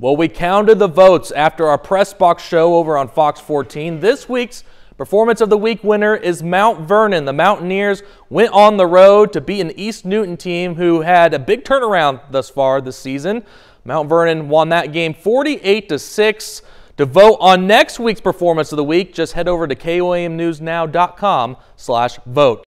Well, we counted the votes after our press box show over on Fox 14. This week's Performance of the Week winner is Mount Vernon. The Mountaineers went on the road to beat an East Newton team who had a big turnaround thus far this season. Mount Vernon won that game 48-6. To vote on next week's Performance of the Week, just head over to KOAMNewsNow.com/vote.